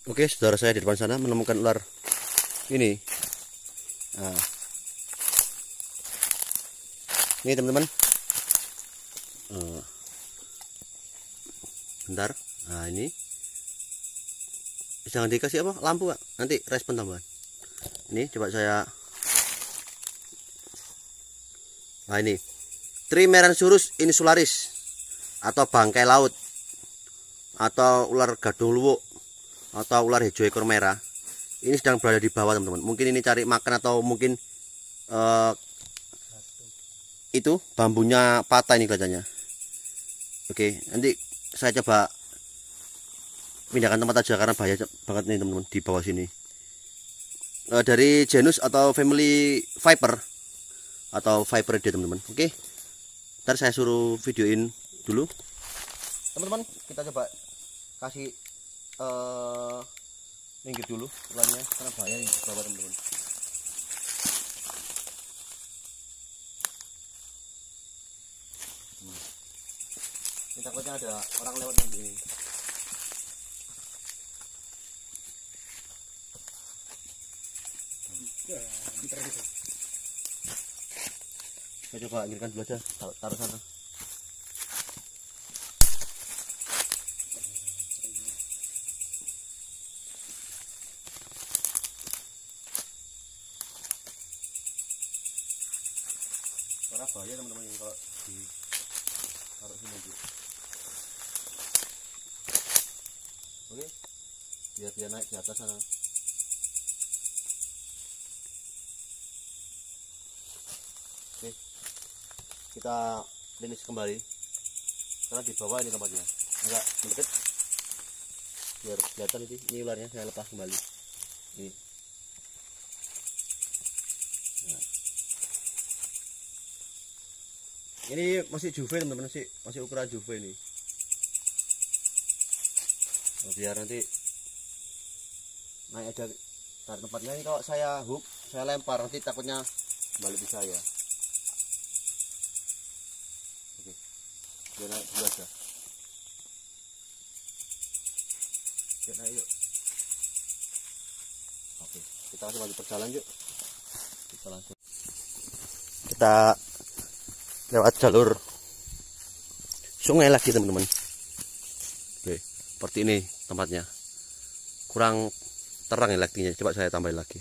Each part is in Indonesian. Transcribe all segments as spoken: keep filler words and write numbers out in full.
Oke, saudara saya di depan sana menemukan ular ini. Nah, ini teman-teman. Uh, bentar. Nah, ini jangan dikasih apa lampu, Pak. Nanti respon tambahan. Ini coba saya. Nah, ini Trimeransurus insularis atau bangkai laut atau ular gadung luwuk atau ular hijau ekor merah. Ini sedang berada di bawah, teman-teman. Mungkin ini cari makan atau mungkin uh, itu bambunya patah ini kelihatannya. Oke, nanti saya coba pindahkan tempat aja karena bahaya banget nih teman-teman di bawah sini. Uh, dari genus atau family viper atau viperidae, teman-teman. Oke, ntar saya suruh videoin dulu, teman-teman. Kita coba kasih uh, minggir dulu ularnya karena bahaya di bawah, teman-teman. Hmm. Ini takutnya ada orang lewat nanti ini. Saya coba ingirkan dulu aja, taruh, taruh sana. Karena bahaya teman-teman ini kalau di taruh sini aja. Oke, biar dia naik di atas sana. Oke, kita finish kembali karena di bawah ini tempatnya enggak mendekat, biar kelihatan ini, ini ularnya saya lepas kembali ini. Nah, ini masih juve, teman-teman, masih masih ukuran juve ini. Nah, biar nanti naik aja dari tempatnya. Ini kalau saya hook, saya lempar nanti takutnya balik ke saya. Oke, dia naik dulu aja. Dia naik yuk. Oke, kita langsung lagi perjalanan yuk. Kita langsung. Kita lewat jalur sungai lagi, teman-teman. Oke, seperti ini tempatnya. Kurang terang ya lightingnya. Coba saya tambahin lagi.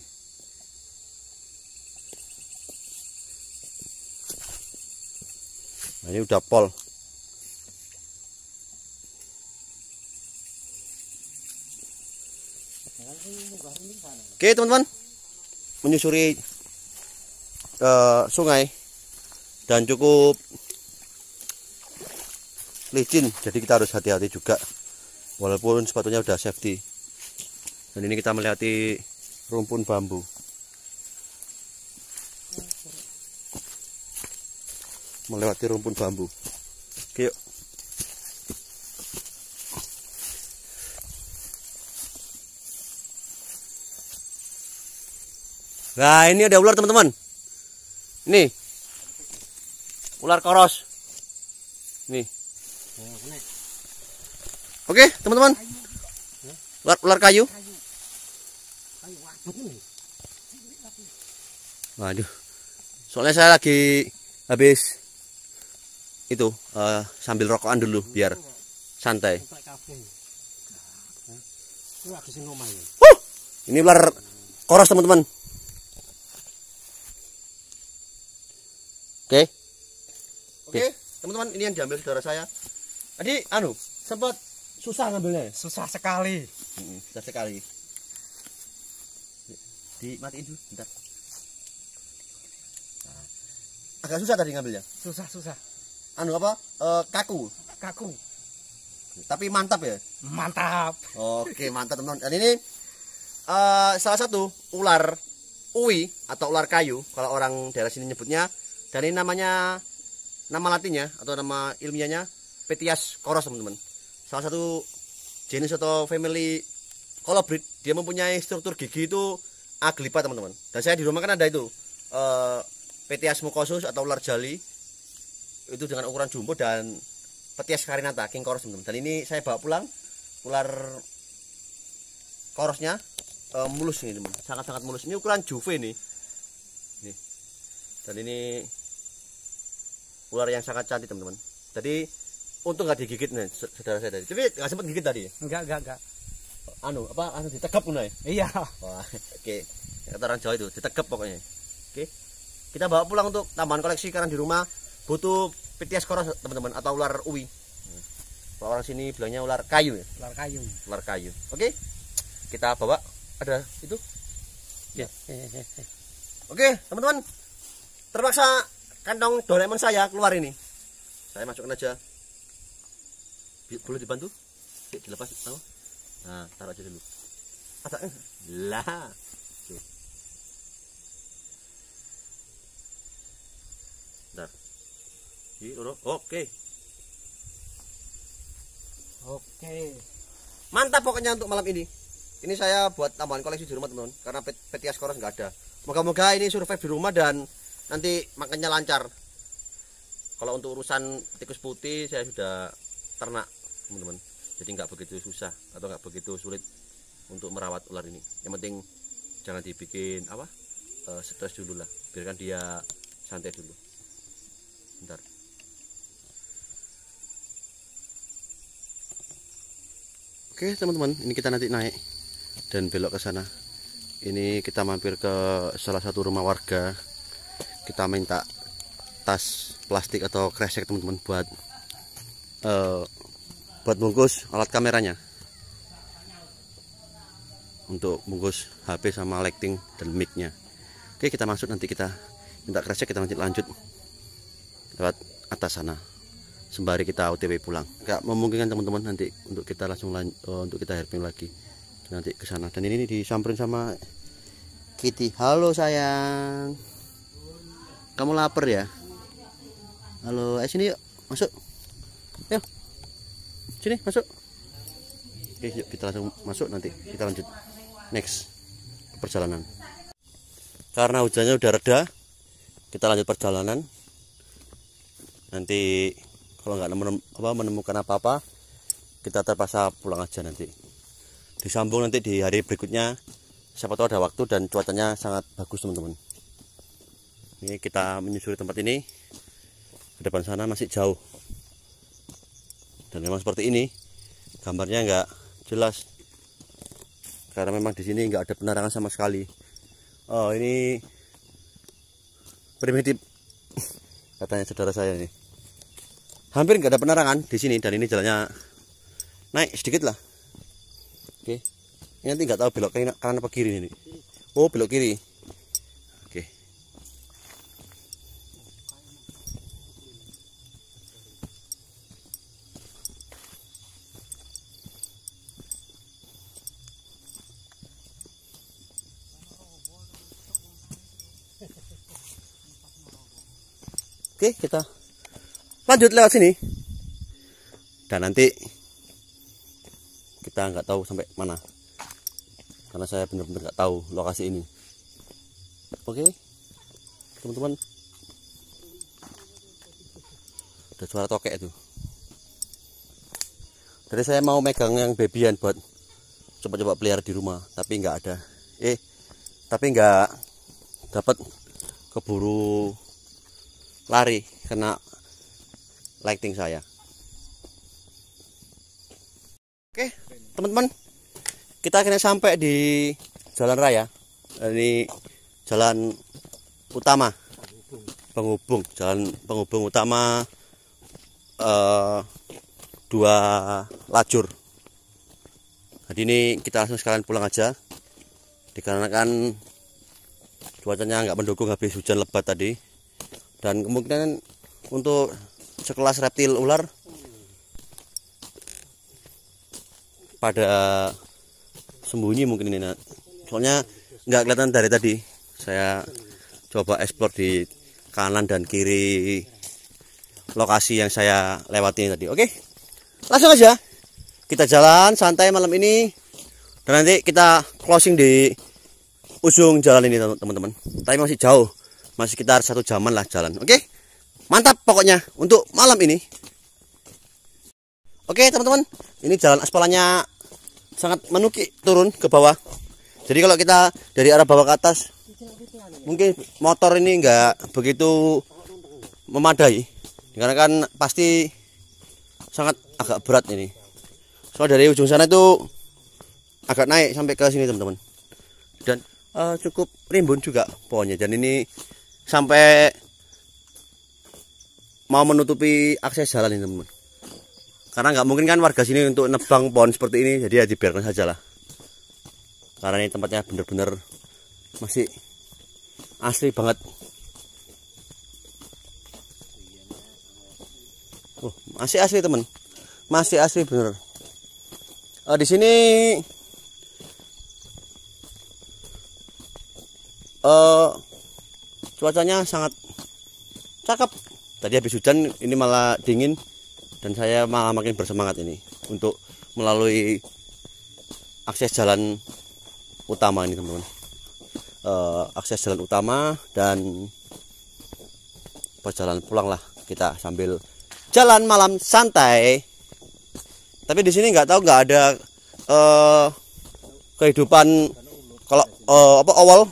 Nah, ini udah pol. Oke, teman-teman, menyusuri uh, sungai dan cukup licin, jadi kita harus hati-hati juga walaupun sepatunya udah safety. Dan ini kita melewati rumpun bambu. Melewati rumpun bambu. Oke, yuk. Nah, ini ada ular, teman-teman. Ini ular koros. Nih. Oke, teman-teman. Ular, ular kayu. Waduh. Soalnya saya lagi habis itu uh, sambil rokokan dulu biar santai. Uh, ini ular koros, teman-teman. Oke. Oke, teman-teman, ini yang diambil saudara saya. Tadi anu, sempat susah ngambilnya. Susah sekali. Hmm, susah sekali. Dimatiin dulu, bentar. Agak susah tadi ngambilnya. Susah, susah. Anu apa? E, kaku. Kaku. Tapi mantap ya. Mantap. Oke, mantap, teman-teman. Dan ini uh, salah satu ular uwi atau ular kayu kalau orang daerah sini nyebutnya. Dan ini namanya, nama latinnya atau nama ilmiahnya Petias koros, teman-teman. Salah satu jenis atau family colobrid. Dia mempunyai struktur gigi itu aglipa, teman-teman. Dan saya di rumah kan ada itu uh, Petias mucosus atau ular jali. Itu dengan ukuran jumbo, dan Petias carinata king koros, teman-teman. Dan ini saya bawa pulang ular korosnya uh, mulus ini teman, sangat-sangat mulus. Ini ukuran Juve nih. Nih. Dan ini ular yang sangat cantik teman-teman. Jadi untung nggak digigit nih saudara saya tadi. Tapi nggak sempat gigit tadi. Enggak, enggak, enggak. Anu apa? Anu ditegap pun ya? Iya. Wah, oke. Okay. Kata orang Jawa itu ditegap pokoknya. Oke. Okay. Kita bawa pulang untuk tambahan koleksi karena di rumah butuh Pithias coros teman-teman atau ular uwi. Kalau orang sini bilangnya ular kayu ya. Ular kayu. Ular kayu. Oke. Okay. Kita bawa ada itu. Ya. Oke, teman-teman. Terpaksa kantong Doraemon saya keluar ini. Saya masukkan aja. Boleh dibantu? Yuk, dilepas tahu. Nah, taruh aja dulu. Ada lah. Tuh. Bentar. Oke. Oke. Mantap pokoknya untuk malam ini. Ini saya buat tambahan koleksi di rumah teman-teman. Karena Pithias coros nggak ada. Moga-moga ini survive di rumah dan nanti makannya lancar. Kalau untuk urusan tikus putih saya sudah ternak teman-teman. Jadi nggak begitu susah atau nggak begitu sulit untuk merawat ular ini. Yang penting jangan dibikin apa uh, stres dulu lah. Biarkan dia santai dulu. Bentar. Oke teman-teman, ini kita nanti naik dan belok ke sana. Ini kita mampir ke salah satu rumah warga. Kita minta tas plastik atau kresek teman-teman buat uh, buat bungkus alat kameranya, untuk bungkus H P sama lighting dan mic-nya. Oke, kita masuk, nanti kita minta kresek, kita lanjut lanjut lewat atas sana sembari kita O T W pulang. Gak memungkinkan teman-teman nanti untuk kita langsung lanjut, uh, untuk kita herping lagi nanti ke sana. Dan ini disamperin sama Kitty. Halo sayang, kamu lapar ya? Halo, eh sini yuk, masuk. Yuk, sini masuk. Oke, yuk kita langsung masuk, nanti kita lanjut next perjalanan. Karena hujannya udah reda, kita lanjut perjalanan. Nanti kalau nggak menemukan apa-apa, kita terpaksa pulang aja nanti. Disambung nanti di hari berikutnya. Siapa tahu ada waktu dan cuacanya sangat bagus teman-teman. Ini kita menyusuri tempat ini. Ke depan sana masih jauh. Dan memang seperti ini. Gambarnya nggak jelas. Karena memang di sini nggak ada penerangan sama sekali. Oh, ini primitif. Katanya saudara saya ini. Hampir nggak ada penerangan di sini, dan ini jalannya naik sedikit lah. Oke, ini nanti nggak tahu belok kanan apa kiri ini. Oh, belok kiri. Oke. Oke, kita lanjut lewat sini, dan nanti kita nggak tahu sampai mana karena saya benar-benar nggak tahu lokasi ini. Oke teman-teman, ada suara tokek itu. Jadi saya mau megang yang babyan buat coba-coba pelihara di rumah, tapi nggak ada. Eh tapi nggak dapat, keburu lari kena lighting saya. Oke teman-teman, kita akhirnya sampai di jalan raya. Ini jalan utama penghubung, jalan penghubung utama eh, dua lajur. Jadi ini kita langsung sekalian pulang aja, dikarenakan cuacanya nggak mendukung, habis hujan lebat tadi, dan kemungkinan untuk sekelas reptil ular pada sembunyi mungkin ini, soalnya nggak kelihatan dari tadi. Saya coba eksplor di kanan dan kiri lokasi yang saya lewati tadi. Oke, langsung aja kita jalan santai malam ini, dan nanti kita closing di ujung jalan ini teman-teman. Tapi masih jauh, masih sekitar satu jaman lah jalan. Oke, mantap pokoknya untuk malam ini. Oke teman-teman, ini jalan aspalannya sangat menukik turun ke bawah. Jadi kalau kita dari arah bawah ke atas, mungkin motor ini enggak begitu memadai, karena kan pasti sangat agak berat ini. Soal dari ujung sana itu agak naik sampai ke sini teman-teman, dan uh, cukup rimbun juga pohonnya. Dan ini sampai mau menutupi akses jalan ini teman-teman, karena nggak mungkin kan warga sini untuk nebang pohon seperti ini, jadi ya dibiarkan saja lah. Karena ini tempatnya bener-bener masih asli banget. Oh, masih asli teman, masih asli bener. Uh, di sini uh, cuacanya sangat cakep. Tadi habis hujan, ini malah dingin, dan saya malah makin bersemangat ini untuk melalui akses jalan utama ini teman-teman. Uh, akses jalan utama dan perjalanan pulang lah kita sambil jalan malam santai. Tapi di sini nggak tahu nggak ada uh, kehidupan kalau uh, apa awal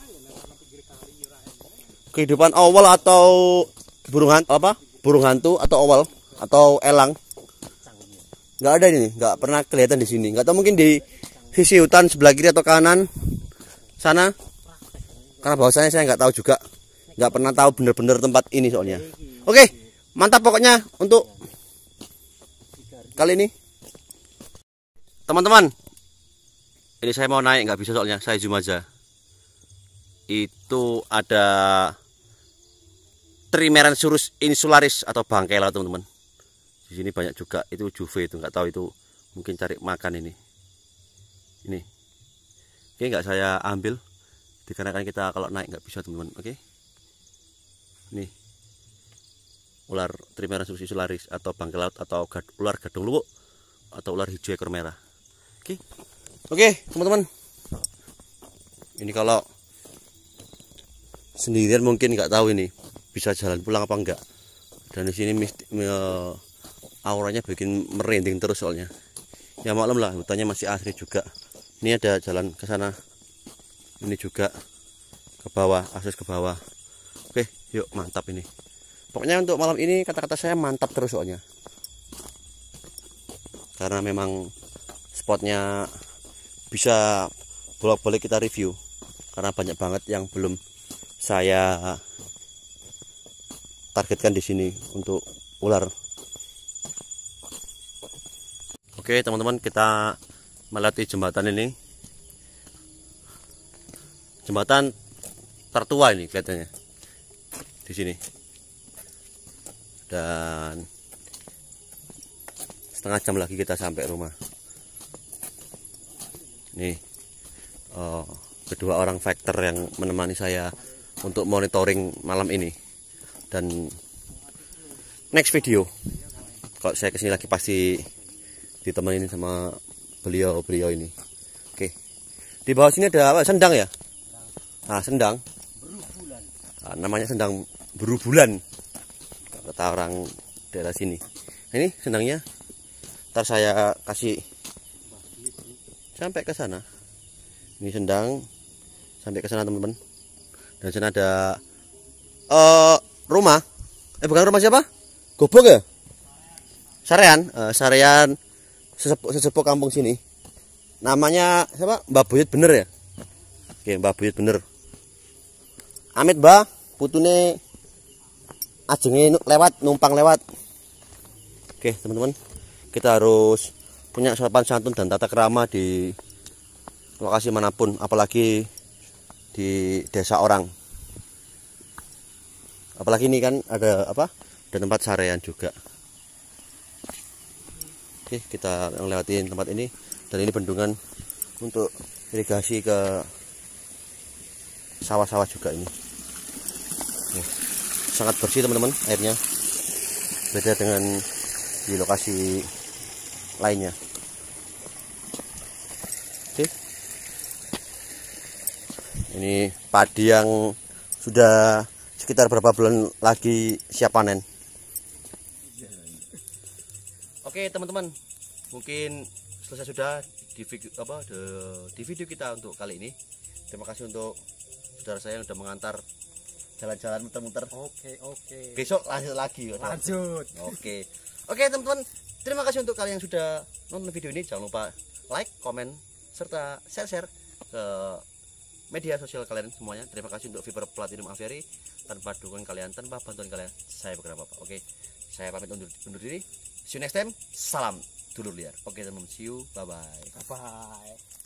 kehidupan awal atau burung hantu, apa burung hantu atau awal atau elang, nggak ada ini, nggak pernah kelihatan di sini. Nggak tahu mungkin di sisi hutan sebelah kiri atau kanan sana, karena bahwasanya saya nggak tahu juga, nggak pernah tahu bener-bener tempat ini soalnya. Oke, mantap pokoknya untuk kali ini teman-teman. Ini saya mau naik, nggak bisa soalnya saya zoom aja. Itu ada Trimeransurus insularis atau bangkai laut teman-teman. Di sini banyak juga itu juve, itu nggak tahu, itu mungkin cari makan ini. Ini, oke, nggak saya ambil dikarenakan kita kalau naik nggak bisa teman-teman. Oke, nih ular Trimeransurus insularis atau bangkai laut atau gad, ular gadung luwuk atau ular hijau ekor merah. Oke, oke teman-teman. Ini kalau sendirian mungkin nggak tahu ini bisa jalan pulang apa enggak. Dan di sini misti, uh, auranya bikin merinding terus soalnya. Ya maklum lah, hutannya masih asri juga. Ini ada jalan ke sana. Ini juga ke bawah, akses ke bawah. Oke, yuk mantap ini. Pokoknya untuk malam ini kata-kata saya mantap terus soalnya. Karena memang spotnya bisa bolak-balik kita review, karena banyak banget yang belum saya targetkan di sini untuk ular. Oke teman-teman, kita melewati jembatan ini, jembatan tertua ini kelihatannya di sini, dan setengah jam lagi kita sampai rumah. Nih uh, kedua orang factor yang menemani saya untuk monitoring malam ini. Dan next video kalau saya kesini lagi pasti ditemenin sama beliau-beliau ini. Oke, di bawah sini ada apa? Sendang ya? Nah, sendang. Nah, namanya sendang berubulan kata orang daerah sini. Nah, ini sendangnya. Ntar saya kasih sampai ke sana. Ini sendang sampai ke sana teman-teman. Dan sana ada uh, rumah. Eh bukan rumah siapa? Gobok ya? Sarean, uh, Sarean sesepuh, sesepuh kampung sini. Namanya siapa? Mbak Buyut bener ya? Oke, Mbak Buyut bener. Amit Mbak, putune ajenge lewat, numpang lewat. Oke teman-teman, kita harus punya sopan santun dan tata krama di lokasi manapun, apalagi di desa orang. Apalagi ini kan ada apa? Ada tempat sarean juga. Oke, kita ngelewatin tempat ini, dan ini bendungan untuk irigasi ke sawah-sawah juga ini. Nih, sangat bersih teman-teman airnya, beda dengan di lokasi lainnya. Oke, ini padi yang sudah sekitar berapa bulan lagi siap panen. Oke teman-teman, mungkin selesai sudah di video apa de, di video kita untuk kali ini. Terima kasih untuk saudara saya yang sudah mengantar jalan-jalan muter-muter. Oke, oke. Besok lanjut lagi. Lanjut. Oke. Oke, teman-teman. Terima kasih untuk kalian yang sudah nonton video ini. Jangan lupa like, komen, serta share-share ke media sosial kalian semuanya. Terima kasih untuk Viper Platinum Aviary. Tanpa dukungan kalian, tanpa bantuan kalian, saya bukan apa-apa. Oke. Saya pamit undur, undur diri. See you next time. Salam dulur liar. Oke, teman-teman. See you. Bye-bye. Bye.